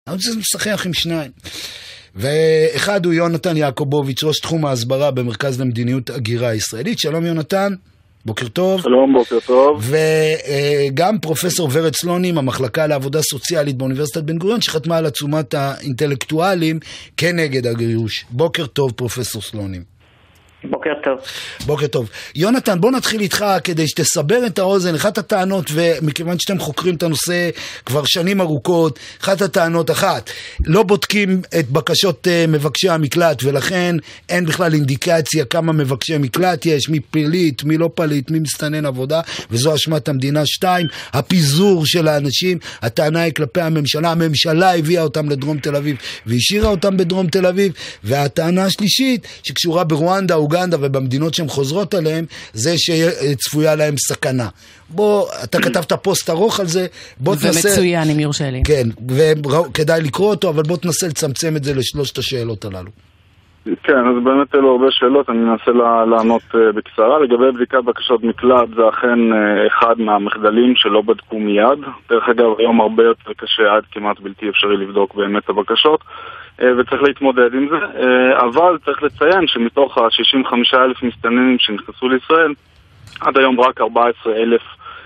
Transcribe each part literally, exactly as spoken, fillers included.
אני רוצה לשחח עם שניים. ואחד הוא יונתן יעקובוביץ', ראש תחום ההסברה במרכז למדיניות הגירה הישראלית. שלום יונתן, בוקר טוב. שלום, בוקר טוב. וגם פרופסור ורד סלונים, המחלקה לעבודה סוציאלית באוניברסיטת בן גוריון, שחתמה על עצומת האינטלקטואלים כנגד הגירוש. בוקר טוב פרופסור סלונים. בוקר טוב. בוקר טוב. יונתן, בוא נתחיל איתך כדי שתסבר את האוזן. אחת הטענות, ומכיוון שאתם חוקרים את הנושא כבר שנים ארוכות, אחת הטענות, אחת, לא בודקים את בקשות מבקשי המקלט, ולכן אין בכלל אינדיקציה כמה מבקשי מקלט יש, מי פליט, מי לא פליט, מי מסתנן עבודה, וזו אשמת המדינה. שתיים, הפיזור של האנשים, הטענה היא כלפי הממשלה, הממשלה הביאה אותם לדרום תל אביב, והשאירה אותם בדרום תל אביב, והטענה השלישית, שקשורה ברואנדה, אוגנדה ובמדינות שהן חוזרות עליהן, זה שצפויה להם סכנה. בוא, אתה כתבת פוסט ארוך על זה, בוא תנסה... זה מצוין, אם יורשה לי. כן, וכדאי לקרוא אותו, אבל בוא תנסה לצמצם את זה לשלושת השאלות הללו. כן, אז באמת אלו הרבה שאלות, אני מנסה לענות בקצרה. לגבי בדיקת בקשות מקלט, זה אכן אחד מהמחדלים שלא בדקו מיד. דרך אגב, היום הרבה יותר קשה, עד כמעט בלתי אפשרי לבדוק באמת הבקשות, וצריך להתמודד עם זה, אבל צריך לציין שמתוך ה-שישים וחמישה אלף מסתננים שנכנסו לישראל, עד היום רק ארבעה עשר אלף,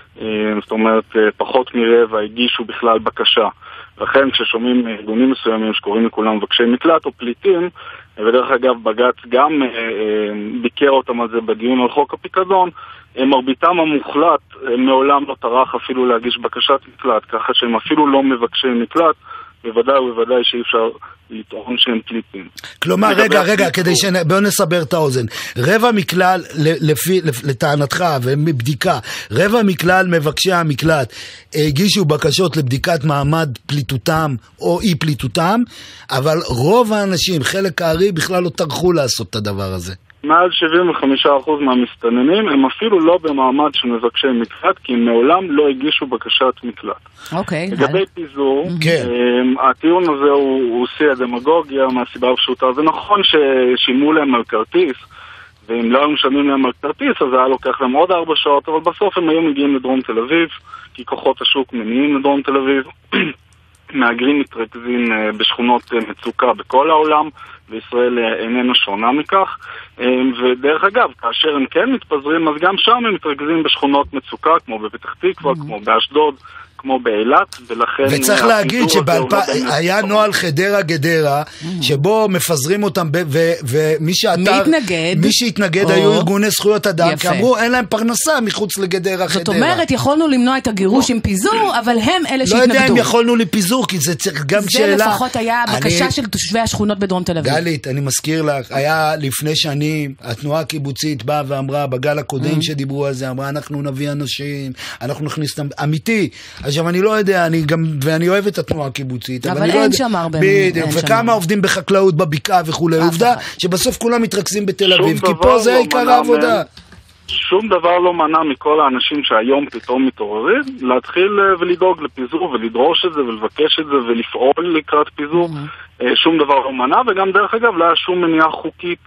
זאת אומרת פחות מרבע, הגישו בכלל בקשה. לכן כששומעים ארגונים מסוימים שקוראים לכולם מבקשי מקלט או פליטים, ודרך אגב בג"ץ גם ביקר אותם על זה בדיון על חוק הפיקדון, מרביתם המוחלט מעולם לא טרח אפילו להגיש בקשת מקלט, ככה שהם אפילו לא מבקשי מקלט, בוודאי ובוודאי שאי אפשר לטעון שהם פליטים. כלומר, רגע, רגע, כדי שבואו נסבר את האוזן. רבע מכלל, לפי, לטענתך ומבדיקה, רבע מכלל מבקשי המקלט הגישו בקשות לבדיקת מעמד פליטותם או אי פליטותם, אבל רוב האנשים, חלק הארי, בכלל לא טרחו לעשות את הדבר הזה. מעל שבעים וחמישה אחוז מהמסתננים הם אפילו לא במעמד של מבקשי מקלט, כי הם מעולם לא הגישו בקשת מקלט. אוקיי. לגבי פיזור, הטיעון הזה הוא שיא הדמגוגיה מהסיבה הפשוטה. זה נכון ששימו להם על כרטיס, ואם לא היו משלמים להם על כרטיס, אז היה לוקח להם עוד ארבע שעות, אבל בסוף הם היו מגיעים לדרום תל אביב, כי כוחות השוק מניעים לדרום תל אביב. מהגרים מתרכזים בשכונות מצוקה בכל העולם, וישראל איננה שונה מכך, ודרך אגב, כאשר הם כן מתפזרים, אז גם שם הם מתרכזים בשכונות מצוקה, כמו בפתח תקווה, כמו באשדוד, כמו באילת, ולכן... וצריך להגיד שהיה נוהל חדרה גדרה, שבו מפזרים אותם, ומי שהתנגד, מי שהתנגד היו ארגוני זכויות אדם, כי אמרו, אין להם פרנסה מחוץ לגדרה חדרה. זאת אומרת, יכולנו למנוע את הגירוש עם פיזור, אבל הם אלה שהתנגדו. לא יודע אם יכולנו לפיזור, כי זה צריך גם שאלה... זה לפחות היה בקשה של תושבי השכונות בדרום תל אביב. גלית, אני מזכיר לך, היה לפני שנים, התנועה הקיבוצית באה ואמרה, בגל הקודם שדיברו על זה, אמרה, אנחנו נביא אנשים, אנחנו נכניס אותם, אמיתי. עכשיו אני לא יודע, אני גם, ואני אוהב את התנועה הקיבוצית, אבל אין לא שם הרבה. בדיוק, וכמה עובדים בחקלאות בבקעה וכולי. עובדה שבסוף כולם מתרכזים בתל אביב, כי פה זה עיקר העבודה. שום דבר לא מנע מכל האנשים שהיום פתאום מתעוררים, להתחיל ולדאוג לפיזור ולדרוש את זה ולבקש את זה ולפעול לקראת פיזור. שום דבר לא מנע, וגם דרך אגב לא היה שום מניעה חוקית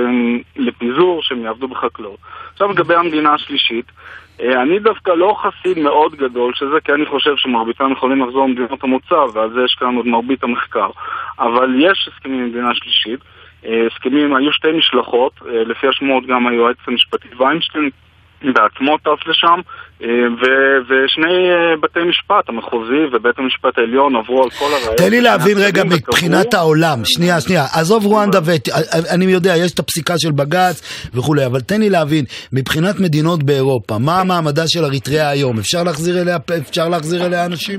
לפיזור שהם יעבדו בחקלאות. עכשיו לגבי המדינה השלישית, אני דווקא לא חסיד מאוד גדול שזה, כי אני חושב שמרביתם יכולים לחזור למדינות המוצא, ועל זה יש כאן עוד מרבית המחקר. אבל יש הסכמים במדינה השלישית, הסכמים, היו שתי משלחות, לפי השמועות גם היועץ המשפטי ויינשטיין בעצמו טס לשם, ו- ושני בתי משפט, המחוזי ובית המשפט העליון, עברו על כל הראיות. תן לי להבין רגע מבחינת העולם, שנייה, שנייה, עזוב רואנדה, ואני יודע, יש את הפסיקה של בג"ץ וכולי, אבל תן לי להבין, מבחינת מדינות באירופה, מה המעמדה של אריתריאה היום? אפשר להחזיר אליה, אפשר להחזיר אליה אנשים?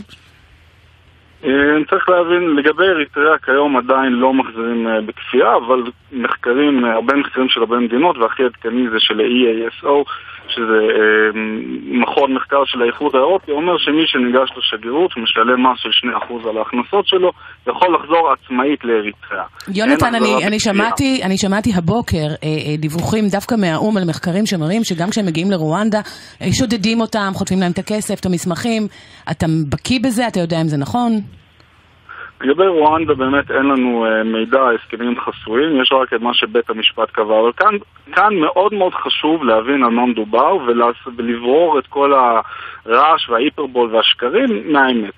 אני צריך להבין, לגבי אריתריאה כיום עדיין לא מחזירים בכפייה, אבל מחקרים, הרבה מחקרים של הרבה מדינות, והכי עדכני זה של ה-E A S O, שזה מכון מחקר של האיחוד האירופי, אומר שמי שניגש לשגרירות ומשלם מס של שני אחוז על ההכנסות שלו, יכול לחזור עצמאית לאריתריאה. יונתן, אני, אני, שמעתי, אני שמעתי הבוקר אה, אה, דיווחים דווקא מהאום על מחקרים שמראים שגם כשהם מגיעים לרואנדה, אה, שודדים אותם, חוטפים להם את הכסף, את המסמכים. אתה בקיא בזה? אתה יודע אם זה נכון? לגבי רואנדה באמת אין לנו uh, מידע, הסכמים חסויים, יש רק את מה שבית המשפט קבע, אבל כאן, כאן מאוד מאוד חשוב להבין על מה מדובר ולברור את כל הרעש וההיפרבול והשקרים מהאמת.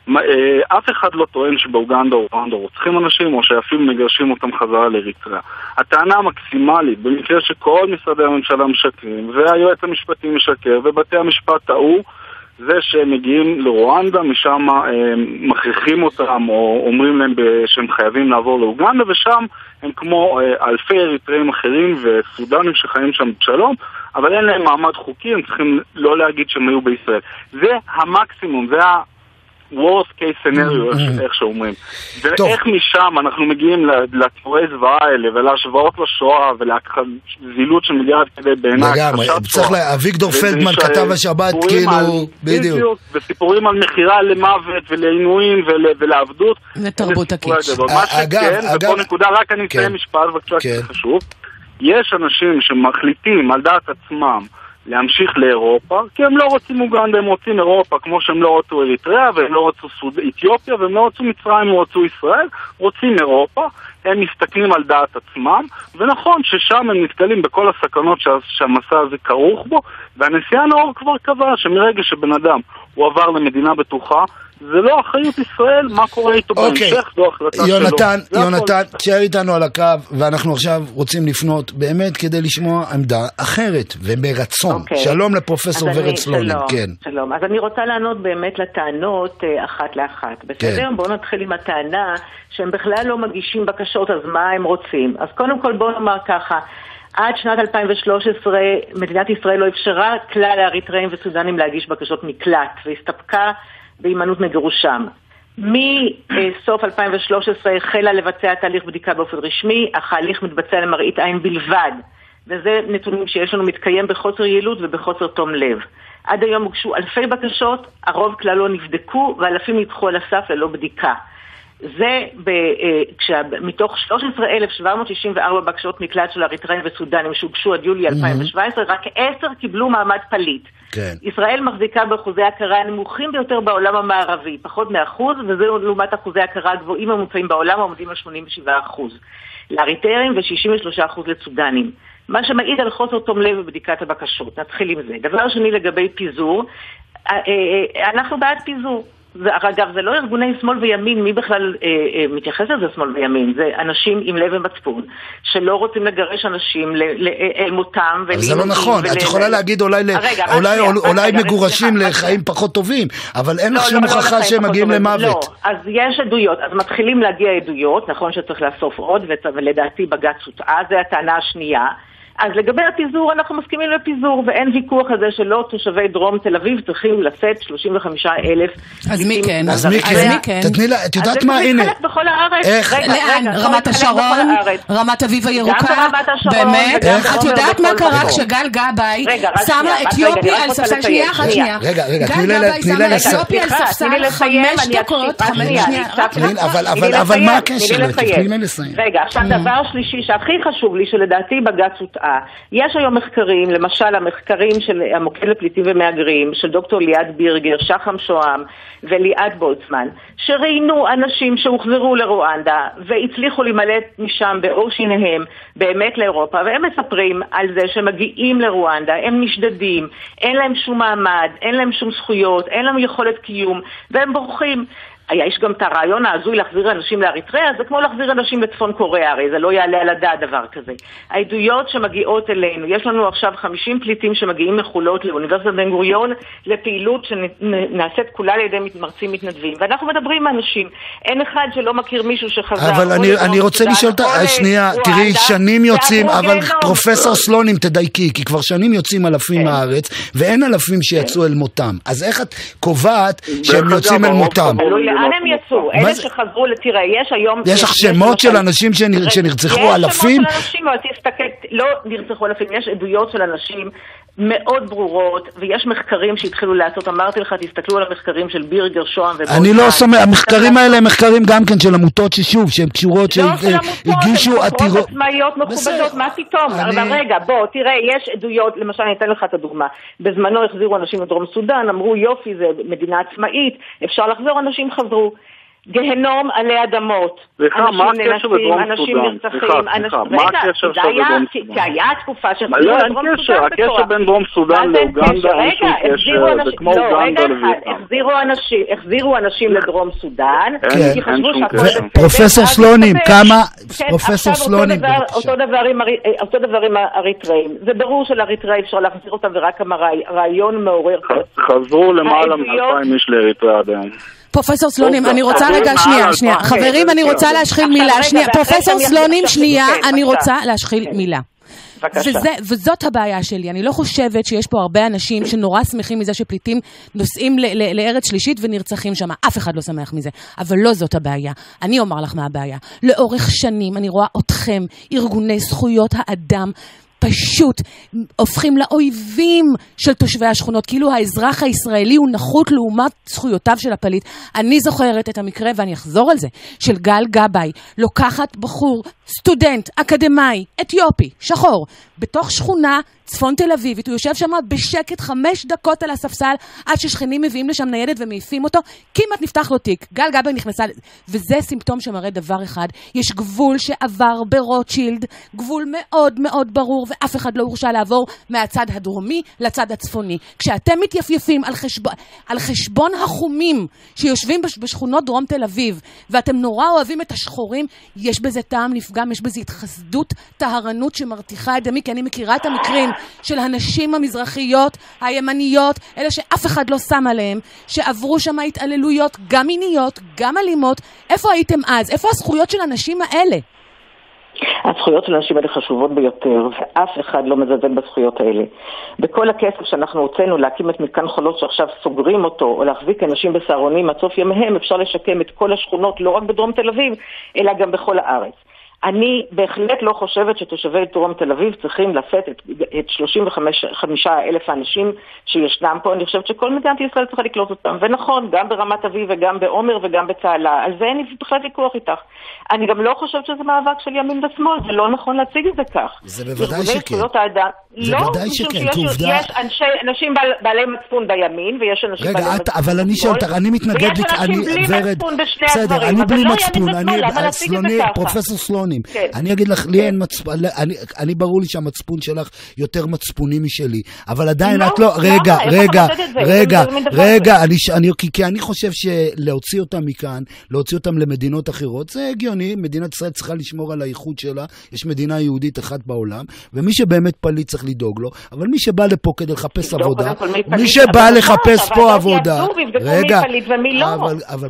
אף אחד לא טוען שבאוגנדה או רואנדה רוצחים אנשים, או שאפילו מגרשים אותם חזרה לאריתריאה. הטענה המקסימלית, במקרה שכל משרדי הממשלה משקרים, והיועץ המשפטי משקר, ובתי המשפט טעו, זה שהם מגיעים לרואנדה, משם אה, מכריחים אותם, או אומרים להם שהם חייבים לעבור לאוגנדה, ושם הם כמו אה, אלפי אריתראים אחרים וסודנים שחיים שם בשלום, אבל אין להם מעמד חוקי, הם צריכים לא להגיד שהם היו בישראל. זה המקסימום, זה ה... worst case scenario, איך שאומרים. ואיך משם אנחנו מגיעים לתיאורי זוועה האלה, ולהשוואות לשואה, ולזילות שמגיעה כדי בעיניי. לגמרי, צריך לה... אביגדור פלדמן כתב השבת, כאילו, בדיוק. וסיפורים על מחירה למוות, ולעינויים, ולעבדות. זה תרבות הקיץ'. מה שכן, ופה נקודה, רק אני אסיים משפט, בבקשה, כי חשוב. יש אנשים שמחליטים על דעת עצמם, להמשיך לאירופה, כי הם לא רוצים אוגנדה, הם רוצים אירופה, כמו שהם לא רצו אריתריאה, והם לא רצו סוד... אתיופיה, והם לא רצו מצרים, הם רצו ישראל, רוצים אירופה, הם מסתכלים על דעת עצמם, ונכון ששם הם נתקלים בכל הסכנות שה... שהמסע הזה כרוך בו, והנשיא הנאור כבר קבע שמרגע שבן אדם הוא עבר למדינה בטוחה, זה לא אחריות ישראל, מה קורה איתו בהמשך, זו החלטה שלו. יונתן, יונתן, תשאר איתנו על הקו, ואנחנו עכשיו רוצים לפנות באמת כדי לשמוע עמדה אחרת וברצון. שלום לפרופסור ורד סלונים. שלום, אז אני רוצה לענות באמת לטענות אחת לאחת. בסדר? בואו נתחיל עם הטענה שהם בכלל לא מגישים בקשות, אז מה הם רוצים? אז קודם כל בואו נאמר ככה, עד שנת אלפיים ושלוש עשרה מדינת ישראל לא אפשרה כלל האריתראים וסודנים להגיש בקשות מקלט, והסתפקה בהימנעות מגירושם. מסוף אלפיים ושלוש עשרה החלה לבצע תהליך בדיקה באופן רשמי, אך ההליך מתבצע למראית עין בלבד, וזה נתונים שיש לנו מתקיים בחוסר יעילות ובחוסר תום לב. עד היום הוגשו אלפי בקשות, הרוב כלל לא נבדקו, ואלפים נדחו על הסף ללא בדיקה. זה ב, כשה, מתוך שלוש עשרה אלף שבע מאות שישים וארבע בקשות מקלט של אריתראים וסודנים שהוגשו עד יולי אלפיים ושבע עשרה, רק עשר קיבלו מעמד פליט. כן. ישראל מחזיקה באחוזי הכרה הנמוכים ביותר בעולם המערבי, פחות מאחוז, וזה לעומת אחוזי הכרה הגבוהים המוצאים בעולם, העומדים על שמונים ושבעה אחוז. לאריתראים ו-שישים ושלושה אחוז לסודנים. מה שמעיד על חוסר תום לב בבדיקת הבקשות. נתחיל עם זה. דבר שני לגבי פיזור, אנחנו בעד פיזור. אגב, זה לא ארגוני שמאל וימין, מי בכלל אה, אה, מתייחס לזה שמאל וימין? זה אנשים עם לב ומצפון, שלא רוצים לגרש אנשים אל מותם. אבל זה לא נכון, את יכולה להגיד אולי אולי מגורשים לחיים פחות טובים, אבל אין לך שום הוכחה שהם מגיעים למוות. לא, אז יש עדויות, אז מתחילים להגיע עדויות, נכון שצריך לאסוף עוד, ולדעתי בג"ץ הוטעה, זה הטענה השנייה. אז לגבי הפיזור, אנחנו מסכימים לפיזור, ואין ויכוח על זה שלא תושבי דרום תל אביב צריכים לשאת שלושים וחמישה אלף. אז מי כן? אז מי כן? תתני לה, את יודעת מה? הנה. אז זה מתחלק בכל הארץ. איך? לאן? רמת השרון? רמת אביב הירוקה? באמת? את יודעת מה קרה כשגל גבאי שמה אתיופיה על ספסל שנייה אחת שנייה? רגע, רגע, גל גבאי שמה אתיופיה על ספסל חמש דקות, חמש שנייה. אבל מה הקשר? תתני לה לסיים. רגע, עכשיו דבר שלישי שהכי חשוב לי, שלדעתי בג"ץ הוטעה. יש היום מחקרים, למשל המחקרים של המוקד לפליטים ומהגרים, של דוקטור ליעד בירגר, שחם שוהם וליעד בולצמן, שראינו אנשים שהוחזרו לרואנדה והצליחו להימלט משם באור שיניהם באמת לאירופה, והם מספרים על זה שמגיעים לרואנדה, הם נשדדים, אין להם שום מעמד, אין להם שום זכויות, אין להם יכולת קיום, והם בורחים. יש גם את הרעיון העזוי להחזיר אנשים לאריתריאה, זה כמו להחזיר אנשים לצפון קוריאה, הרי זה לא יעלה על הדעת דבר כזה. העדויות שמגיעות אלינו, יש לנו עכשיו חמישים פליטים שמגיעים מחולות לאוניברסיטת בן גוריון, לפעילות שנעשית כולה על ידי מרצים מתנדבים, ואנחנו מדברים עם אנשים, אין אחד שלא מכיר מישהו שחזר. אבל אני, אני רוצה לשאול, שנייה, תראי, שנים יוצאים, אבל פרופסור סלונים תדייקי, כי כבר שנים יוצאים אלפים מהארץ, ואין אלפים שיצאו אל מותם. אז איך את קובעת שהם יוצאים אל מותם? לאן הם יצאו? אלה שחזרו לתראה, יש היום... יש לך שמות של אנשים שנרצחו אלפים? יש שמות של אנשים, אבל תסתכל, לא נרצחו אלפים, יש עדויות של אנשים מאוד ברורות, ויש מחקרים שהתחילו לעשות, אמרתי לך, תסתכלו על המחקרים של בירגר, שוהם ובולצמן. אני לא שומע, המחקרים האלה הם מחקרים גם כן של עמותות ששוב, שהן קשורות, שהגישו עתירות... עצמאיות מכובדות, מה פתאום? אבל רגע, בוא, תראה, יש עדויות, למשל, אני אתן לך את הדוגמה, בזמנו החזירו אנשים לדרום סודן, אמרו יופי, זה מדינה עצמאית, אפשר לחזור, אנשים חזרו. גהנום עלי אדמות. סליחה, מה הקשר לדרום סודאן? סליחה, סליחה, מה הקשר של דרום סודאן? כי היה תקופה של לא, אין קשר, הקשר בין דרום סודאן לאוגנדה אין שום קשר, זה כמו אוגנדה לוויטנאם. החזירו אנשים לדרום סודאן, כי חשבו שהכל... פרופסור סלונים, כמה... פרופסור סלונים, אותו דבר עם אריתראים. זה ברור שלאריתראה אפשר להחזיר אותם, ורק הרעיון מעורר... חזרו למעלה מאלפיים איש לאריתראה עד היום. פרופסור סלונים, אני רוצה רגע, שנייה, שנייה. חברים, אני רוצה להשחיל מילה. שנייה, פרופסור סלונים, שנייה, אני רוצה להשחיל מילה. וזאת הבעיה שלי. אני לא חושבת שיש פה הרבה אנשים שנורא שמחים מזה שפליטים נוסעים לארץ שלישית ונרצחים שם. אף אחד לא שמח מזה. אבל לא זאת הבעיה. אני אומר לך מה הבעיה. לאורך שנים אני רואה אתכם, ארגוני זכויות האדם, פשוט הופכים לאויבים של תושבי השכונות, כאילו האזרח הישראלי הוא נחות לעומת זכויותיו של הפליט. אני זוכרת את המקרה, ואני אחזור על זה, של גל גבאי, לוקחת בחור, סטודנט, אקדמאי, אתיופי, שחור, בתוך שכונה צפון תל אביבית, הוא יושב שם בשקט חמש דקות על הספסל, עד ששכנים מביאים לשם ניידת ומעיפים אותו, כמעט נפתח לו תיק. גל גבאי נכנסה, וזה סימפטום שמראה דבר אחד, יש גבול שעבר ברוטשילד, גבול מאוד מאוד ברור, ואף אחד לא הורשה לעבור מהצד הדרומי לצד הצפוני. כשאתם מתייפייפים על חשבון, על חשבון החומים שיושבים בשכונות דרום תל אביב, ואתם נורא אוהבים את השחורים, יש בזה טעם לפגם, יש בזה התחסדות, טהרנות שמרתיחה את דמי, כי אני מכירה את המקרים של הנשים המזרחיות, הימניות, אלה שאף אחד לא שם עליהם, שעברו שם התעללויות, גם מיניות, גם אלימות. איפה הייתם אז? איפה הזכויות של הנשים האלה? הזכויות של אנשים האלה חשובות ביותר, ואף אחד לא מזלזל בזכויות האלה. בכל הכסף שאנחנו הוצאנו להקים את מתקן חולות שעכשיו סוגרים אותו, או להחזיק אנשים בסהרונים עד סוף ימיהם, אפשר לשקם את כל השכונות, לא רק בדרום תל אביב, אלא גם בכל הארץ. אני בהחלט לא חושבת שתושבי דרום תל אביב צריכים לשאת את, את שלושים וחמישה אלף האנשים שישנם פה. אני חושבת שכל מדינת ישראל צריכה לקלוט אותם. ונכון, גם ברמת אביב וגם בעומר וגם בצהלה. על זה אין בכלל ויכוח איתך. אני גם לא חושבת שזה מאבק של ימין ושמאל. זה לא נכון להציג את זה כך. זה בוודאי שכן. זה לא, בוודאי שכן, כעובדה. יש אנשי, אנשים בעל, בעלי מצפון בימין, ויש אנשים רגע, בעלי את, מצפון אבל אני שואל אותך, אני מתנגד... ויש אנשים בלי ורד, מצפון בשני בסדר, הדברים. אני בלי לא מצפון, אני, סלוני, פרופסור סלונים, כן. אני אגיד לך, לי אין מצפון, אני, אני ברור לי שהמצפון שלך יותר מצפוני משלי, אבל עדיין לא, את לא, רגע, לא, רגע, רגע, רגע, אני, אני, כי, כי אני חושב שלהוציא אותם מכאן, להוציא אותם למדינות אחרות, זה הגיוני, מדינת ישראל צריכה לשמור על הייחוד שלה, יש מדינה יהודית אחת בעולם, ומי שבאמת פליט צריך לדאוג לו, אבל מי שבא לפה כדי לחפש עבודה, מי שבא לחפש פה עבודה, רגע, אבל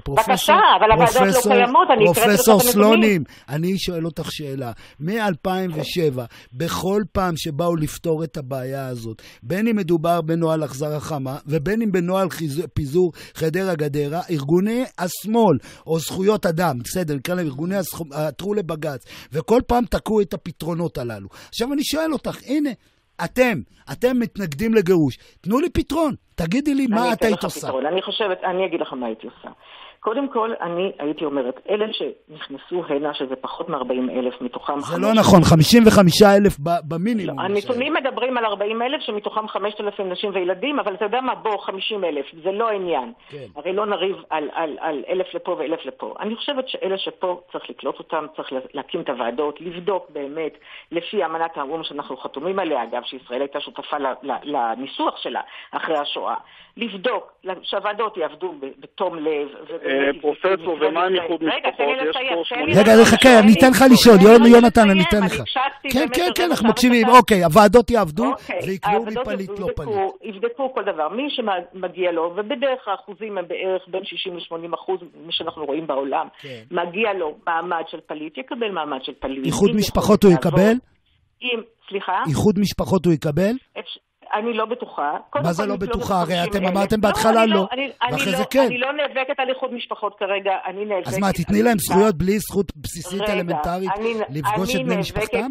פרופסור סלונים, אני שואל אותך שאלה, מ-אלפיים ושבע, בכל פעם שבאו לפתור את הבעיה הזאת, בין אם מדובר בנועל החזר החמה, ובין אם בנועל פיזור חדרה גדרה, ארגוני השמאל, או זכויות אדם, בסדר, נקרא להם ארגוני עתרו לבג"ץ, וכל פעם תקעו את הפתרונות הללו. עכשיו אני שואל אותך, הנה, אתם, אתם מתנגדים לגירוש, תנו לי פתרון, תגידי לי מה את היית עושה. אני חושבת, אני אגיד לך מה הייתי עושה. קודם כל, אני הייתי אומרת, אלה שנכנסו הנה, שזה פחות מ-ארבעים אלף, מתוכם... זה לא נכון, חמישים וחמישה אלף במינימום. הנתונים מדברים על ארבעים אלף, שמתוכם חמשת אלפים נשים וילדים, אבל אתה יודע מה, בוא, חמישים אלף, זה לא העניין. הרי לא נריב על אלף לפה ואלף לפה. אני חושבת שאלה שפה צריך לקלוט אותם, צריך להקים את הוועדות, לבדוק באמת, לפי אמנת האו"ם שאנחנו חתומים עליה, אגב, שישראל הייתה שותפה לניסוח שלה אחרי השואה. לבדוק, שהוועדות יעבדו בתום לב. פרופסור, ומה עם איחוד משפחות? רגע, חכה, אני אתן לך לשאול, יונתן, אני אתן לך. כן, כן, כן, אנחנו מקשיבים, אוקיי, הוועדות יעבדו, ויקבעו מי פליט לא פליט. יבדקו כל דבר, מי שמגיע לו, ובדרך האחוזים הם בערך בין שישים ל-שמונים אחוז, מי שאנחנו רואים בעולם, מגיע לו מעמד של פליט, יקבל מעמד של פליט. איחוד משפחות הוא יקבל? סליחה? איחוד משפחות הוא יקבל? אני לא בטוחה. מה זה לא בטוחה? הרי אתם אמרתם בהתחלה לא, ואחרי זה כן. אני לא נאבקת על איחוד משפחות כרגע, אני נאבקת... אז מה, תתני להם זכויות בלי זכות בסיסית אלמנטרית לפגוש את בני משפחתם?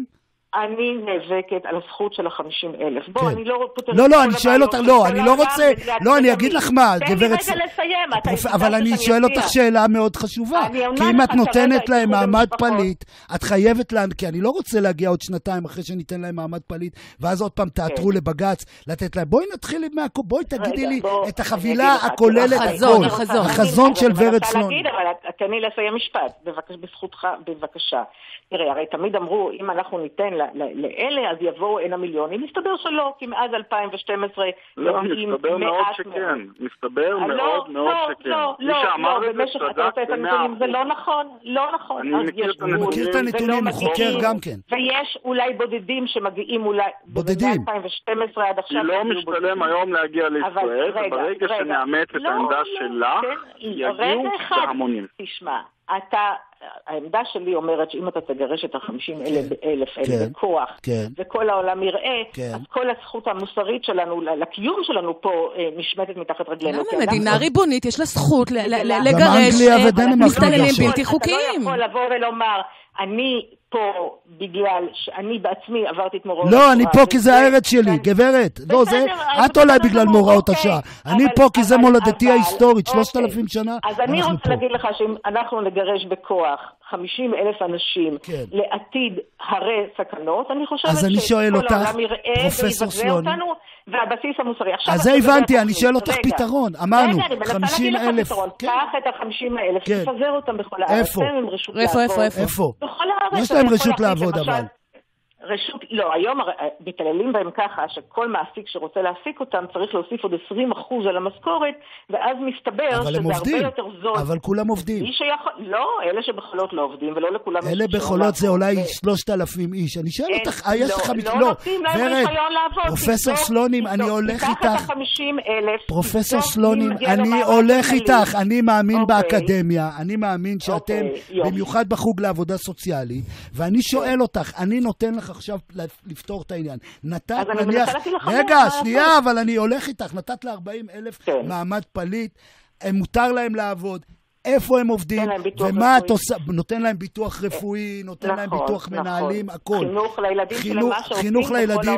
אני נאבקת על הזכות של החמישים אלף. בוא, אני לא... לא, לא, אני שואל אותך, לא, אני לא רוצה... לא, אני אגיד לך מה, גברת... תן לי רגע לסיים. אבל אני שואל אותך שאלה מאוד חשובה. כי אם את נותנת להם מעמד פליט, את חייבת להם, כי אני לא רוצה להגיע עוד שנתיים אחרי שניתן להם מעמד פליט, ואז עוד פעם תעתרו לבג"ץ, לתת להם. בואי נתחיל מהכל, בואי תגידי לי את החבילה הכוללת הכל. החזון של ורד סלונים. תן לי לסיים משפט, בזכותך, בבקשה. תראה, הרי תמיד אמרו, אם אנחנו ניתן לאלה, אז יבואו אין המיליונים. מסתבר שלא, כי מאז אלפיים ושתים עשרה... לא, מסתבר מאוד שכן. מסתבר מאוד מאוד שכן. לא, לא, לא, במשך אתה עושה את הנתונים, זה לא נכון, לא נכון. אני מכיר את הנתונים, הוא חוקר גם כן. ויש אולי בודדים שמגיעים אולי... בודדים. אלפיים ושתים עשרה עד עכשיו... לא משתלם היום להגיע לישראל, וברגע שנאמץ את העמדה שלך, יגיעו בהמונים. תשמע, אתה... העמדה שלי אומרת שאם אתה תגרש את החמישים אלף אלה בכוח, וכל העולם יראה, אז כל הזכות המוסרית שלנו, לקיום שלנו פה, נשמטת מתחת רגלינו. למה מדינה ריבונית יש לה זכות לגרש מסתננים בלתי חוקיים? אתה לא יכול לבוא ולומר, אני פה בגלל שאני בעצמי עברתי את מוראות... לא, אני פה כי זה הארץ שלי, גברת. לא, זה... את אולי בגלל מוראות השעה. אני פה כי זה מולדתי ההיסטורית, שלושת אלפים שנה. אז אני רוצה להגיד לך שאם אנחנו נגרש בכוח חמישים אלף אנשים לעתיד הרי סכנות, אני חושבת שכל העולם יראה ויבזה אותנו, והבסיס המוסרי. אז זה הבנתי, אני שואל אותך פתרון. אמרנו, חמישים אלף. קח את ה-חמישים אלף, תפזר אותם בכל הארץ. איפה? איפה, איפה? איפה? בכל הארץ. יש להם רשות לעבוד אבל. רשות, לא, היום מתעללים בהם ככה שכל מעסיק שרוצה להעסיק אותם צריך להוסיף עוד עשרים אחוז על המשכורת, ואז מסתבר שזה הרבה יותר זול. אבל כולם עובדים. לא, אלה שבחולות לא עובדים ולא לכולם... אלה בחולות זה אולי שלושת אלפים איש. אני שואל אותך, יש לך... לא נותנים להם רישיון לעבוד. פרופסור סלונים, אני הולך איתך. חמישים אלף. פרופסור סלונים, אני הולך איתך. אני מאמין באקדמיה. אני מאמין שאתם, במיוחד בחוג לעבודה סוציאלית, ואני שואל אותך, אני נותן לך עכשיו לפתור את העניין. נתת נניח... רגע, שנייה, אבל אני הולך איתך. נתת ל-ארבעים אלף מעמד פליט, מותר להם לעבוד. איפה הם עובדים, ומה את עושה, נותן להם ביטוח רפואי, נותן להם ביטוח מנהלים, הכל. חינוך לילדים של מה שעושים חינוך לילדים,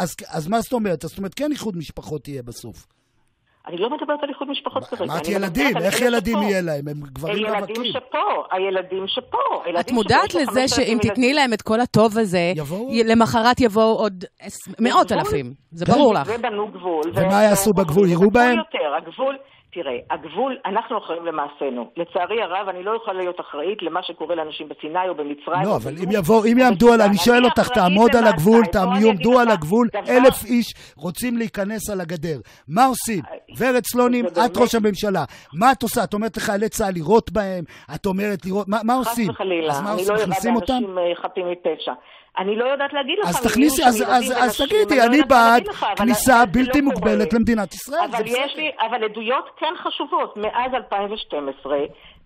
אז מה זאת אומרת? זאת אומרת, כן איחוד משפחות תהיה בסוף. אני לא מדברת על איחוד משפחות כרגע. אמרת ילדים, איך ילדים יהיה להם? הם גברים רווקים. הילדים שפה, הילדים שפה. את מודעת לזה שאם תתני להם את כל הטוב הזה, למחרת יבואו עוד מאות אלפים. זה ברור לך. זה בנו גבול. ומה יעשו בגבול? יראו בהם? הגבול... תראה, הגבול, אנחנו אחראים למעשינו. לצערי הרב, אני לא יכולה להיות אחראית למה שקורה לאנשים בסיני או במצרים. לא, אבל אם יבואו, אם יעמדו על, אני שואל אותך, תעמוד על הגבול, יעמדו על הגבול, אלף איש רוצים להיכנס על הגדר. מה עושים? ורד סלונים, את ראש הממשלה. מה את עושה? את אומרת לחיילי צה"ל לירות בהם? את אומרת לירות, מה עושים? חס וחלילה, אני לא יודעת באנשים חפים מפשע. אני לא יודעת להגיד לך. אז תכניסי, אז תגידי, אני בעד כניסה בלתי מוגבלת למדינת ישראל. אבל יש לי, אבל עדויות כן חשובות. מאז אלפיים ושתים עשרה,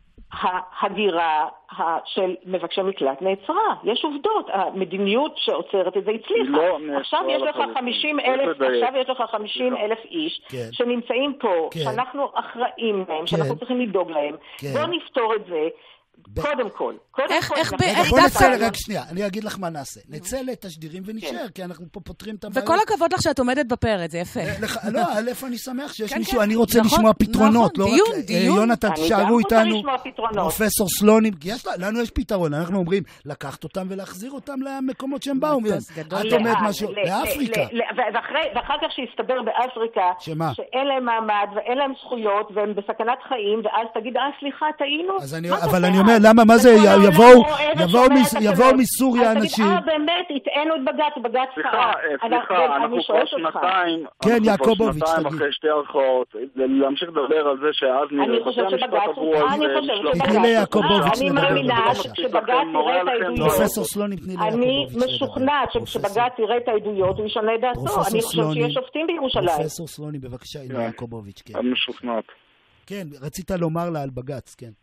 ההגירה של מבקשי מקלט נעצרה. יש עובדות. המדיניות שעוצרת את זה הצליחה. עכשיו יש לך חמישים אלף, עכשיו יש לך חמישים אלף איש שנמצאים פה, שאנחנו אחראים להם, שאנחנו צריכים לדאוג להם. בואו נפתור את זה. קודם כל. איך, איך, בוא נצא, רק שנייה, אני אגיד לך מה נעשה. נצא לתשדירים ונשאר, כי אנחנו פה פותרים את הבעיה. וכל הכבוד לך שאת עומדת בפרק, זה יפה. לא, אלף אני שמח שיש מישהו, אני רוצה לשמוע פתרונות. דיון, דיון. יונתן, תשארו איתנו, פרופסור סלונים, לנו יש פתרון, אנחנו אומרים, לקחת אותם ולהחזיר אותם למקומות שהם באו. את אומרת משהו, לאפריקה. ואחר כך שהסתבר באפריקה, שאין להם מעמד ואין להם זכויות, והם בסכנת חיים, ואז תגיד, אה, סליחה, טעינו. אבל אני אומר, למה, מה זה, יבואו, יבואו מסוריה אנשים. אה, באמת, התאינו את בג"ץ, בג"ץ קרה. סליחה, אנחנו כבר שנתיים, כן, יעקובוביץ', שנתיים אחרי שתי ערכאות, להמשיך לדבר על זה שאז אני חושבת שבג"ץ, אני חושבת תתני ליעקובוביץ' אני מאמינה שבג"ץ יראה את העדויות. פרופסור סלונים, תתני ליעקובוביץ'. אני משוכנעת שכשבג"ץ יראה את העדויות, הוא ישנה את דעתו. אני חושבת שיש שופטים בירושלים. פרופסור סלונים, בבקשה, ליעקובוביץ', כן. משוכנעת. כן, רצית לומר לה על בג"ץ, כן.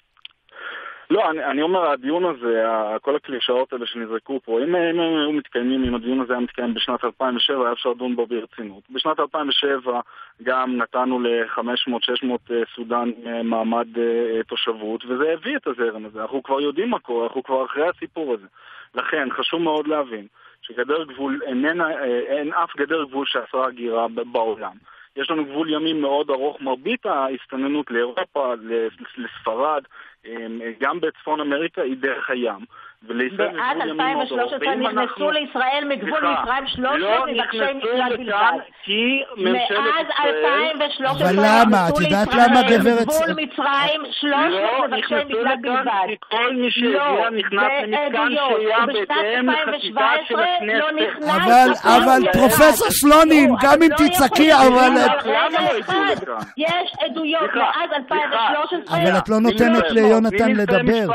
לא, אני, אני אומר, הדיון הזה, כל הקלישאות האלה שנזרקו פה, אם הם היו מתקיימים, אם הדיון הזה היה מתקיים בשנת אלפיים ושבע, היה אפשר לדון בו ברצינות. בשנת אלפיים ושבע גם נתנו ל-חמש מאות שש מאות סודן מעמד תושבות, וזה הביא את הזרם הזה. אנחנו כבר יודעים מה קורה, אנחנו כבר אחרי הסיפור הזה. לכן, חשוב מאוד להבין שגדר גבול איננה, אין אף גדר גבול שאסרה הגירה בעולם. יש לנו גבול ימים מאוד ארוך, מרבית ההסתננות לאירופה, לספרד, גם בצפון אמריקה היא דרך הים. ועד אלפיים ושלוש עשרה נכנסו לישראל מגבול מצרים שלוש מאות מבקשי מקלט בלבד. מאז אלפיים ושלוש עשרה אבל למה? את יודעת למה גברת? גבול מצרים שלוש מאות מבקשי מקלט בלבד. כל מי שהגיע נכנס למתקן שהייה בהתאם לחקיקה של הכנסת. אבל פרופסור סלונים, גם אם תצעקי, אבל... יש עדויות מאז אלפיים ושלוש עשרה. אבל את לא נותנת ליונתן לדבר,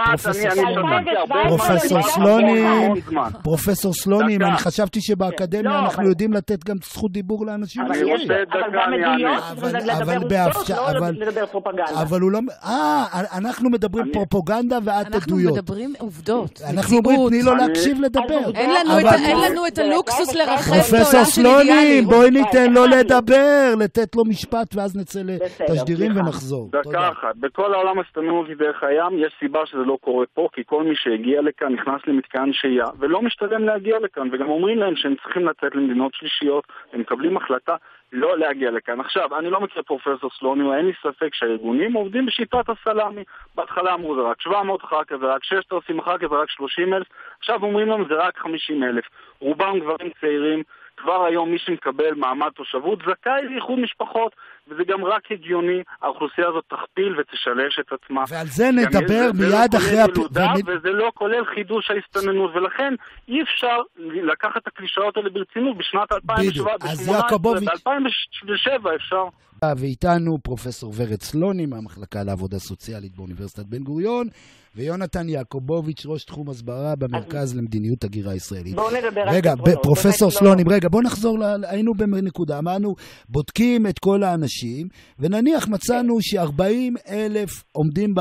פרופסור סלונים, פרופסור סלונים, אני חשבתי שבאקדמיה אנחנו יודעים לתת גם זכות דיבור לאנשים אחרים. אבל גם עדויות, לדבר עובדות, לא לדבר פרופגנדה. אבל הוא לא... אה, אנחנו מדברים פרופגנדה ואת עדויות. אנחנו מדברים עובדות. אנחנו אומרים, תני לו להקשיב לדבר. אין לנו את הלוקסוס לרחב בעולם של פרופסור סלונים, בואי ניתן לו לדבר, לתת לו משפט ואז נצא לתשדירים ונחזור. דקה אחת, בכל העולם הסתננות דרך הים יש סיבה שזה לא קורה פה, כי כל מי שהגיע לכאן נכנס למתקן שהייה, ולא משתלם להגיע לכאן, וגם אומרים להם שהם צריכים לצאת למדינות שלישיות, הם מקבלים החלטה לא להגיע לכאן. עכשיו, אני לא מכיר פרופסור סלונים, אין לי ספק שהארגונים עובדים בשיטת הסלאמי. בהתחלה אמרו זה רק שבע מאות, אחר כך זה רק ששת אלפים, אחר כך זה רק שלושים אלף, עכשיו אומרים לנו זה רק חמישים אלף. רובם גברים צעירים, כבר היום מי שמקבל מעמד תושבות זכאי לאיחוד משפחות, וזה גם רק הגיוני, האוכלוסייה הזאת תכפיל ותשלש את עצמה. ועל זה נדבר מיד אחרי... וזה לא כולל חידוש ההסתננות, ולכן אי אפשר לקחת את הקלישאות האלה ברצינות בשנת אלפיים ושמונה עשרה, ב-אלפיים ושבע אפשר. ואיתנו פרופסור ורד סלונים מהמחלקה לעבודה סוציאלית באוניברסיטת בן גוריון, ויונתן יעקובוביץ' ראש תחום הסברה במרכז למדיניות הגירה ישראלית. בואו נדבר על רגע, פרופסור סלונים, רגע, בואו נחזור, היינו בנקודה, אמרנו, בודקים את כל האנשים, ונניח מצאנו ש-ארבעים אלף עומדים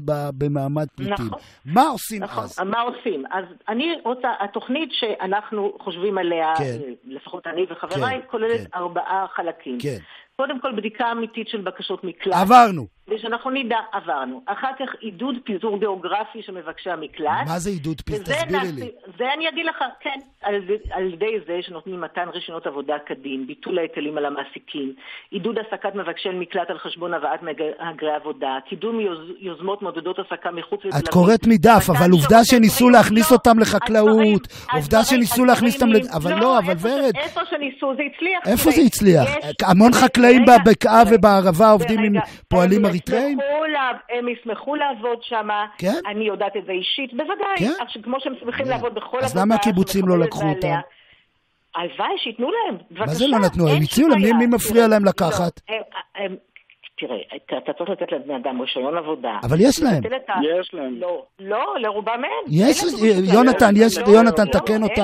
במעמד פליטים. מה עושים אז? מה עושים? אז אני רוצה, התוכנית שאנחנו חושבים עליה, לפחות אני וחבריי, כוללת ארבעה חלקים. כן. קודם כל בדיקה אמיתית של בקשות מקלט. עברנו. כדי שאנחנו נדע, עברנו. אחר כך עידוד פיזור גיאוגרפי של מבקשי המקלט. מה זה עידוד פיזור? תסבירי לי. זה אני אגיד לך, כן. על, על ידי זה שנותנים מתן רישיונות עבודה כדין, ביטול ההיטלים על המעסיקים, עידוד העסקת מבקשי מקלט על חשבון הבאת מהגרי עבודה, קידום יוז, יוזמות מעודדות העסקה מחוץ לתל אביב. את קוראת מדף, אבל עובדה שניסו להכניס אותם לחקלאות, עובדה שניסו להכניס אותם, אבל לא, אבל ורד. איפה שניסו, זה הצליח. איפה זה הצליח? המון חקלאים בבקעה ובערבה עובדים עם פועלים אריתראים? הם ישמחו לעבוד שם, אני יודעת את זה אישית, בוודאי, כמו שהם שמחים לעבוד בכל עבודה. אז למה הקיבוצים לא לקחו אותם? הלוואי, שיתנו להם. מה זה לא נתנו? הם הציעו להם, מי מפריע להם לקחת? תראה, אתה צריך לתת לבני אדם רישיון עבודה. אבל יש להם. יש להם. לא, לא, לרובם אין. יש, יונתן, יש, יונתן, תקן אותה.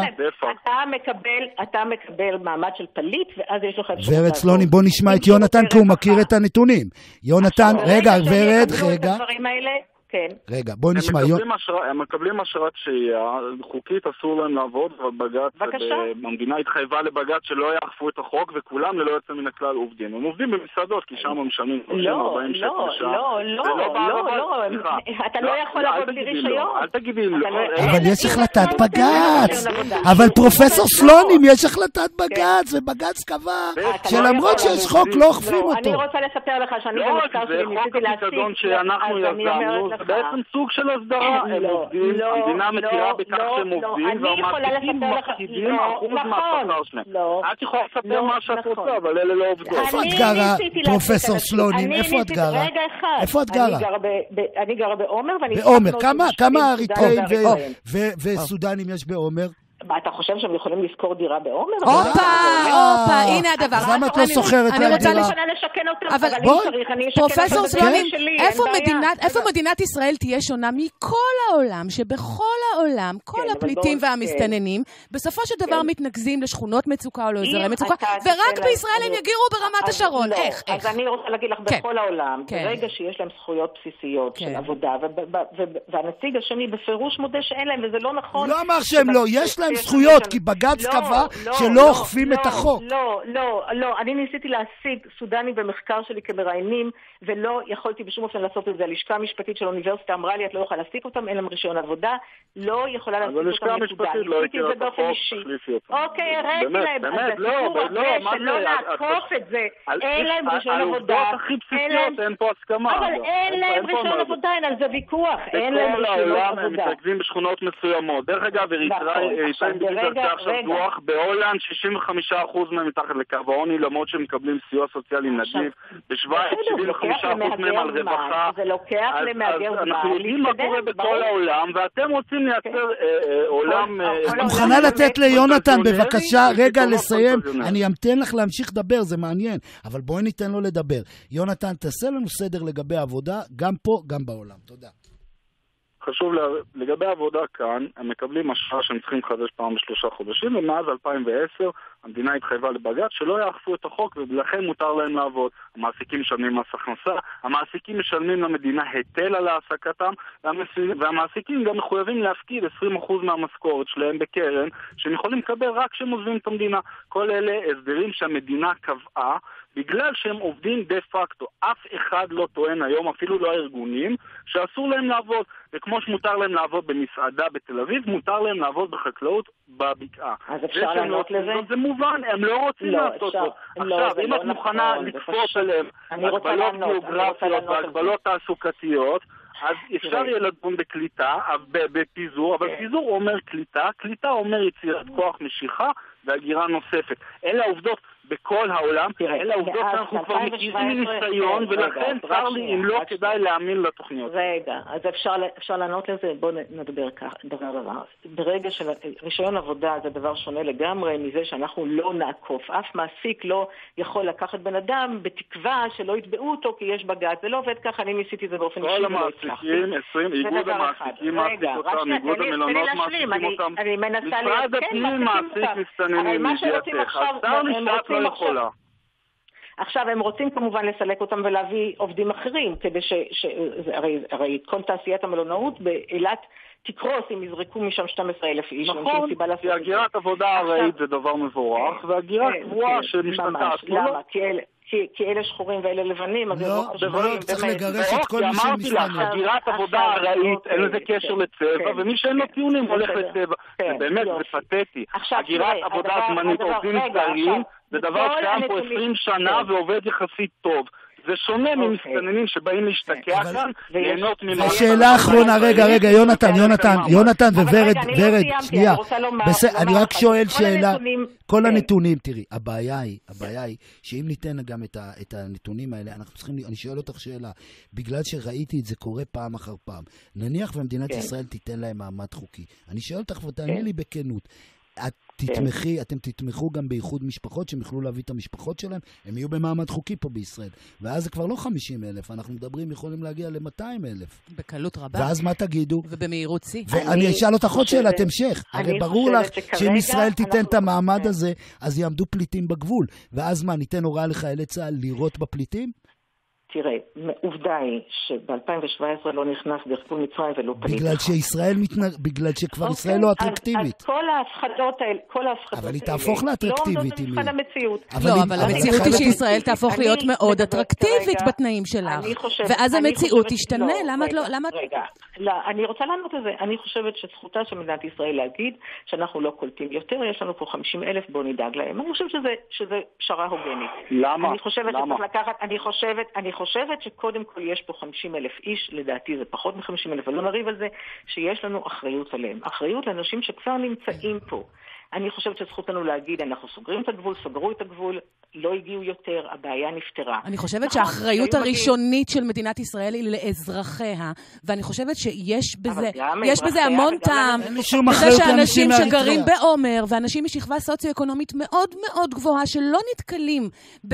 אתה מקבל מעמד של פליט, ואז יש לך... ורד סלונים, בוא נשמע את יונתן, כי הוא מכיר את הנתונים. יונתן, רגע, ורד, רגע. כן. רגע, בואי נשמע. הם מקבלים אשרת שהייה, חוקית אסור להם לעבוד, ובג"ץ, המדינה התחייבה לבג"ץ שלא יאכפו את החוק, וכולם ללא יוצא מן הכלל עובדים. הם עובדים במסעדות, כי שם הם משלמים שלושים ארבעים שקל לשעה. לא, לא, לא, לא, לא, אתה לא יכול לעבוד בלי רישיון. אל תגידי לא. אבל יש החלטת בג"ץ. אבל פרופסור סלונים, יש החלטת בג"ץ, ובג"ץ קבע שלמרות שיש חוק לא אוכפים אותו. אני רוצה לספר לך שאני במחקר שלי ניסיתי להשיג, זה בעצם סוג של הסדרה, הם עובדים, המדינה מכירה בכך שהם עובדים, והמעסיקים מפקידים אחוז מהשכר שלהם. את יכולה לספר מה שאת רוצה, אבל אלה לא עובדות. איפה את גרה, פרופסור סלונים? איפה את גרה? רגע אחד. איפה את גרה? אני גרה בעומר, ואני... בעומר, כמה אריתראים וסודנים יש בעומר? אתה חושב שהם יכולים לשכור דירה בעומר? הופה, הופה, הנה הדבר. אז למה את לא סוחרת אני דירה? אני רוצה לשכן אותם, אבל אם צריך, אני אשכן אותם. פרופסור סלונים, איפה מדינת ישראל תהיה שונה מכל העולם, שבכל העולם, כל הפליטים והמסתננים, בסופו של דבר מתנקזים לשכונות מצוקה או לאזורי מצוקה, ורק בישראל הם יגירו ברמת השרון. איך? אז אני רוצה להגיד לך, בכל העולם, ברגע שיש להם זכויות בסיסיות של עבודה, והנציג השני בפירוש מודה שאין להם, וזה לא נכון. לא אמר שהם לא, יש להם זכויות, כי בג"ץ קבע שלא אוכפים את החוק. לא, לא, לא. אני ניסיתי להשיג סודני במחקר שלי כמראיינים, ולא יכולתי בשום אופן לעשות את זה. הלשכה המשפטית של האוניברסיטה אמרה לי, את לא יכולה להשיג אותם, אין להם רישיון עבודה. לא לא יכולה להציג אותם נקודה. ניסיתי את זה באופן אישי. אוקיי, הראיתי להם, אז הסיפור הזה שלא נעקוף את זה, אין להם רישיון עבודה, אין פה הסכמה. אבל אין להם רישיון עבודה, אין על זה ויכוח, אין להם רישיון עבודה. בכל העולם הם מתרכזים בשכונות מסוימות. דרך אגב, אריתריאים בדיוק עכשיו דוח, בהולנד שישים וחמישה אחוז מהם מתחת לקו העוני, למרות שהם מקבלים סיוע סוציאלי נדיב, בשוויץ שבעים וחמישה אחוז מהם על רווחה. זה לוקח למהגר זמן. אנחנו יודעים מה קורה בכל העולם, ואתם רוצים לייצר עולם... את מוכנה לתת ליונתן בבקשה רגע לסיים? אני אמתן לך להמשיך לדבר, זה מעניין, אבל בואי ניתן לו לדבר. יונתן, תעשה לנו סדר לגבי העבודה, גם פה, גם בעולם. תודה. חשוב לגבי העבודה כאן, הם מקבלים אשרה שהם צריכים לחדש פעם בשלושה חודשים, ומאז אלפיים ועשר המדינה התחייבה לבג"ץ שלא יאכפו את החוק, ולכן מותר להם לעבוד. המעסיקים משלמים מס הכנסה, המעסיקים משלמים למדינה היטל על העסקתם, והמעסיקים גם מחויבים להפקיד עשרים אחוז מהמשכורת שלהם בקרן, שהם יכולים לקבל רק כשהם עוזבים את המדינה. כל אלה הסדרים שהמדינה קבעה, בגלל שהם עובדים דה פקטו. אף אחד לא טוען היום, אפילו לא הארגונים, שאסור להם לעבוד. וכמו שמותר להם לעבוד במסעדה בתל אביב, מותר להם לעבוד בחקלאות בבקעה. אז אפשר לענות לזה? זה מובן, הם לא רוצים לעשות זאת. עכשיו, אם את מוכנה לקפוץ עליהם הגבלות גיאוגרפיות והגבלות תעסוקתיות, אז אפשר יהיה לדון בקליטה, בפיזור, אבל פיזור אומר קליטה, קליטה אומר יצירת כוח משיכה והגירה נוספת. אלה העובדות בכל העולם, אלה העובדות שאנחנו כבר מכירים מניסיון, ולכן צר לי אם לא כדאי להאמין לתוכניות. רגע, אז אפשר לענות לזה, בואו נדבר כך, דבר דבר. ברגע של רישיון עבודה זה דבר שונה לגמרי מזה שאנחנו לא נעקוף. אף מעסיק לא יכול לקחת בן אדם בתקווה שלא יתבעו אותו כי יש בג"ץ. זה לא עובד ככה, אני ניסיתי את זה באופן אישי ולא הצלחתי. כל המעסיקים, עשרים, איגוד המעסיקים מעסיק אותם, איגוד המלונות מעסיקים אותם, משרד הפנים מעסיק מסתננים לידיעתך. אז לי שאת לא יכולה. עכשיו הם רוצים כמובן לסלק אותם ולהביא עובדים אחרים, כדי ש... ש... הרי, הרי כל תעשיית המלונאות באילת תקרוס אם יזרקו משם שנים עשר אלף איש. נכון, כי הגירת עבודה הראית זה דבר מבורך, והגירה קבועה שמשתתת. למה? כי אלה שחורים ואלה לבנים, אז לא, לא, צריך לגרש את כל מי שמסתנן. אמרתי לך, הגירת עבודה הראית, אין לזה קשר לצבע, ומי שאין לו טיעונים הולך לצבע. זה באמת, זה פתטי. הגירת עבודה זמנית, עובדים זרים, זה דבר שקיים פה עשרים שנה ועובד יחסית טוב. זה שונה ממסתננים שבאים להשתקע כאן, ליהנות ממערכת. השאלה האחרונה, רגע, רגע, יונתן, יונתן, יונתן וורד, ורד, שנייה. אני רק שואל שאלה, כל הנתונים, תראי, הבעיה היא, הבעיה היא, שאם ניתן גם את הנתונים האלה, אנחנו צריכים, אני שואל אותך שאלה, בגלל שראיתי את זה קורה פעם אחר פעם, נניח ומדינת ישראל תיתן להם מעמד חוקי. אני שואל אותך ותעני לי בכנות, את תתמכי, אתם תתמכו גם באיחוד משפחות שהם יוכלו להביא את המשפחות שלהם, הם יהיו במעמד חוקי פה בישראל. ואז זה כבר לא חמישים אלף, אנחנו מדברים, יכולים להגיע ל-מאתיים אלף. בקלות רבה. ואז מה תגידו? ובמהירות שיא. ואני אשאל אותך עוד שאלת המשך. הרי ברור לך שאם ישראל תיתן את המעמד הזה, אז יעמדו פליטים בגבול. ואז מה, ניתן הוראה לחיילי צה"ל לירות בפליטים? תראה, עובדה היא שב-אלפיים שבע עשרה לא נכנס דרכון מצרים ולא פליט. בגלל שישראל מתנ... בגלל שכבר ישראל לא אטרקטיבית. אז כל ההפחדות האלה, כל ההפחדות אבל היא תהפוך לאטרקטיבית. לא עומדות במבחן המציאות. לא, אבל המציאות היא שישראל תהפוך להיות מאוד אטרקטיבית בתנאים שלך. ואז המציאות תשתנה. למה את לא... רגע, אני רוצה לענות על זה. אני חושבת שזכותה של מדינת ישראל להגיד שאנחנו לא קולטים יותר, יש לנו פה חמישים אלף, בואו נדאג להם. אני חושבת שזה פשרה הוגנית. למה? אני חושבת שצריך לקחת, אני חושבת, אני חושבת שקודם כל יש פה חמישים אלף איש, לדעתי זה פחות מ-חמישים אלף, אבל לא נריב על זה שיש לנו אחריות עליהם. אחריות לאנשים שכבר נמצאים פה. אני חושבת שזכותנו להגיד, אנחנו סוגרים את הגבול, סגרו את הגבול, לא הגיעו יותר, הבעיה נפתרה. אני חושבת שהאחריות הראשונית של מדינת ישראל היא לאזרחיה, ואני חושבת שיש בזה, יש בזה המון טעם, בזה שאנשים שגרים בעומר, ואנשים משכבה סוציו-אקונומית מאוד מאוד גבוהה, שלא נתקלים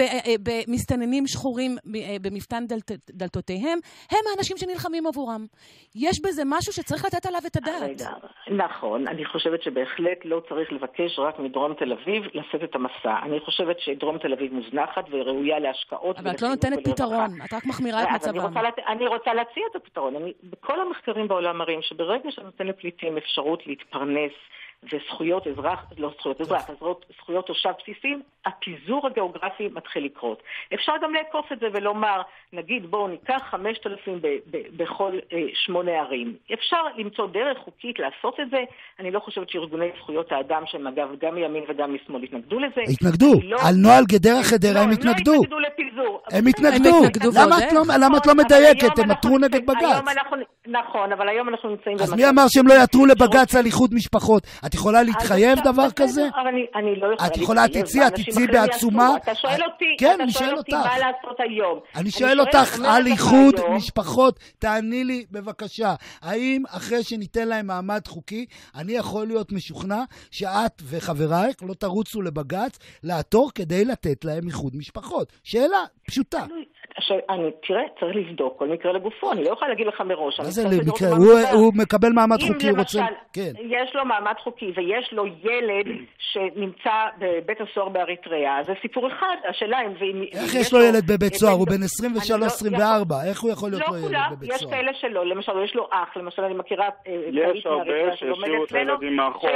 במסתננים שחורים במפתן דלתותיהם, הם האנשים שנלחמים עבורם. יש בזה משהו שצריך לתת עליו את הדעת. נכון, אני חושבת שבהחלט לא צריך לבקש רק מדרום תל אביב לשאת את המסע. אני חושבת שדרום תל אביב מוזנחת וראויה להשקעות. אבל את לא נותנת פתרון, את רק מחמירה את מצבם. אני רוצה להציע את הפתרון. בכל המחקרים בעולם מראים שברגע שנותן לפליטים אפשרות להתפרנס וזכויות אזרח, לא זכויות אזרח, זכויות תושב בסיסיים, הפיזור הגיאוגרפי מתחיל לקרות. אפשר גם לעקוף את זה ולומר, נגיד בואו ניקח חמשת אלפים בכל שמונה ערים. אפשר למצוא דרך חוקית לעשות את זה. אני לא חושבת שארגוני זכויות האדם, שהם אגב גם מימין וגם משמאל, התנגדו לזה. התנגדו. על נוהל גדרה חדרה הם התנגדו. הם לא התנגדו לפיזור. הם התנגדו. למה את לא מדייקת? הם עתרו נגד בג"ץ. נכון, אבל היום אנחנו נמצאים... אז מי אמר שהם לא יעתרו לבג"ץ על איחוד משפחות? את יכולה להתחייב דבר כזה? אני לא יכולה. את יכולה, תציעי, את תציעי בעצומה. אתה שואל אותי, כן, אתה אני שואל שואל אותי אותך. מה לעשות היום. אני שואל אותך על איחוד משפחות, תעני לי בבקשה, האם אחרי שניתן להם מעמד חוקי, אני יכול להיות משוכנע שאת וחברייך לא תרוצו לבג"ץ לעתור כדי לתת להם איחוד משפחות? שאלה פשוטה. אני, תראה, צריך לבדוק כל מקרה לגופו, אני לא יכולה להגיד לך מראש. מה זה למקרה? הוא מקבל מעמד חוקי, הוא רוצה... אם למשל, יש לו מעמד חוקי ויש לו ילד שנמצא בבית הסוהר באריתריאה, זה סיפור אחד, השאלה אם... איך יש לו ילד בבית סוהר? הוא בן עשרים ושלוש עשרים וארבע, איך הוא יכול להיות לו ילד בבית סוהר? יש כאלה שלא, למשל, יש לו אח, למשל, אני מכירה... יש הרבה שהשאירו את הילדים מאחור.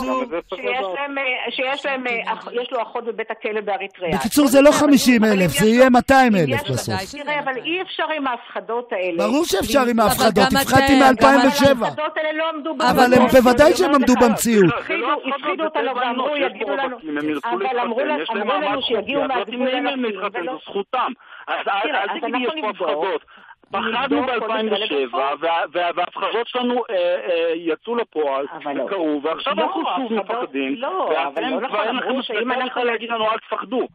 שיש לו אחות בבית הכלא באריתריאה. בקיצור, זה לא חמישים אלף, זה יהיה מאתיים אלף בסוף. תראה, אבל אי אפשר עם ההפחדות האלה. ברור שאפשר עם ההפחדות, הפחדתי מ-אלפיים ושבע. ההפחדות האלה לא עמדו במציאות. אבל הם בוודאי שהם עמדו במציאות. הפחידו אותנו ואמרו, יגידו לנו, אבל אמרו לנו שיגיעו מהגבול הנפים. זו זכותם. אז אל תגידי יש פה הפחדות. פחדנו ב-אלפיים ושבע, וההפחדות שלנו יצאו לפועל, וקראו, ועכשיו אנחנו שוב מפחדים, ואתם כבר אין לכם מספיק להגיד לנו אל תפחדו.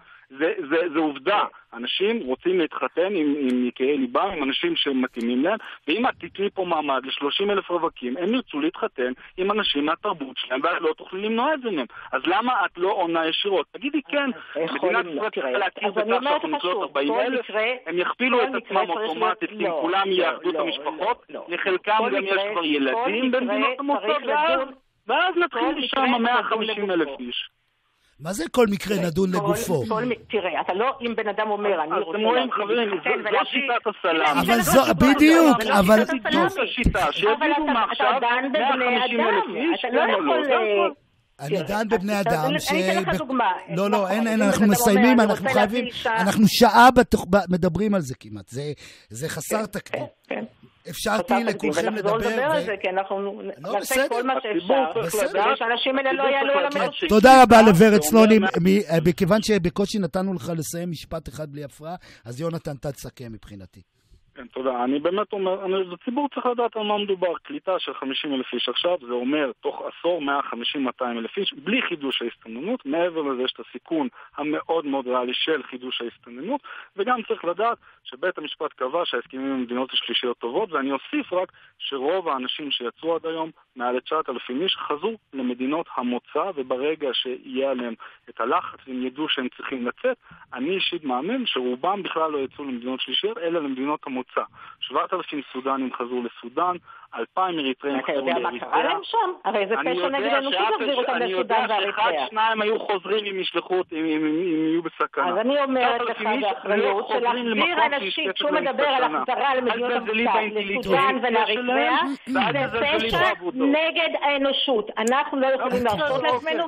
זה עובדה. אנשים רוצים להתחתן עם יקרי ליבם, עם אנשים שמתאימים להם, ואם את תתני פה מעמד ל-שלושים אלף רווקים, הם ירצו להתחתן עם אנשים מהתרבות שלהם, ואת לא תוכלי למנוע את זה מהם. אז למה את לא עונה ישירות? תגידי כן, מדינת ישראל צריכה להכיר בכך שאנחנו נקלוט ארבעים אלף, הם יכפילו את עצמם אוטומטית, כי כולם יאחדו את המשפחות, לחלקם גם יש כבר ילדים במדינות המוצאות, ואז נתחיל שם מאה וחמישים אלף איש. מה זה כל מקרה נדון לגופו? תראה, אתה לא, אם בן אדם אומר, אני רוצה... אתם רואים, חברים, זו שיטת הסלאם. אבל זו, בדיוק, אבל... זו השיטה, שיגידו מעכשיו מאה וחמישים אלף איש, אתה לא יכול... אני דן בבני אדם ש... אני אתן לך דוגמה. לא, לא, אין, אין, אנחנו מסיימים, אנחנו חייבים... אנחנו שעה מדברים על זה כמעט, זה חסר תקדים. כן. אפשרתי לכולכם לדבר. אנחנו נדבר על זה, כי אנחנו נעשה כל מה שאפשר. כדי שאנשים האלה לא יעלו על המדושים. תודה רבה לוורד סלונים. מכיוון שבקושי נתנו לך לסיים משפט אחד בלי הפרעה, אז יונתן תסכם מבחינתי. כן, תודה. אני באמת אומר, הציבור צריך לדעת על מה מדובר. קליטה של חמישים אלף איש עכשיו, זה אומר תוך עשור מאה וחמישים עד מאתיים אלף איש, בלי חידוש ההסתננות. מעבר לזה יש את הסיכון המאוד מאוד ריאלי של חידוש ההסתננות, וגם צריך לדעת שבית המשפט קבע שההסכמים עם מדינות השלישיות טובות, ואני אוסיף רק שרוב האנשים שיצאו עד היום, מעל תשעת אלפים איש, חזרו למדינות המוצא, וברגע שיהיה עליהם את הלחץ, הם ידעו שהם צריכים לצאת, אני אישית מאמין שרובם בכלל לא יצאו למדינות שלישיות, אלא למדינות המוצא. שבעת אלפים סודנים חזרו לסודן, אלפיים אריתריאים חזרו לאריתריאה. אתה יודע מה קרה להם שם? הרי זה פשע נגד אנושות להחזיר אותם לסודן ואריתריאה. אני יודע שאחד, שניים היו חוזרים אם ישלחו, אם יהיו בסכנה. אז אני אומרת לך באחריות של להחזיר אנשים, כשהוא מדבר על החזרה למדינות המוצא, לסודן ולאריתריאה, זה פשע נגד האנושות. אנחנו לא יכולים להרשות לעצמנו.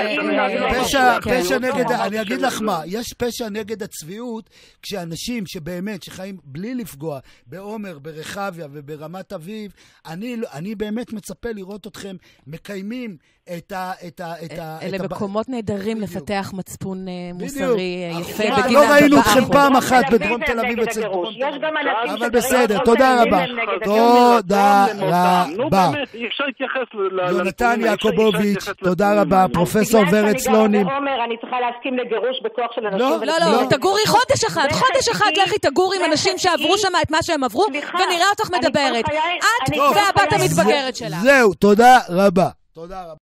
פשע נגד, אני אגיד לך מה, יש פשע נגד הצביעות, כשאנשים שבאמת, שחיים בלי לפגוע, בעומר, ברחביה וברמת אביב, אני, אני באמת מצפה לראות אתכם מקיימים את ה... את ה, את ה אלה את מקומות נהדרים לפתח מצפון מוסרי יפה בגינה. בגינה. לא ראינו אתכם פעם אחת בדרום תל אביב אצל דרום תל אביב. אבל בסדר, תודה רבה. תודה רבה. יונתן יעקובוביץ', תודה רבה. פרופסור ורד סלונים. אני צריכה להסכים לגירוש בכוח של אנשים. לא, לא, תגורי חודש אחד, חודש אחד לכי תגורי עם אנשים שעברו שם את מה שהם עברו, ונראה אותך מדברת. את והבת המתבגרת שלה. זהו, תודה רבה. תודה רבה.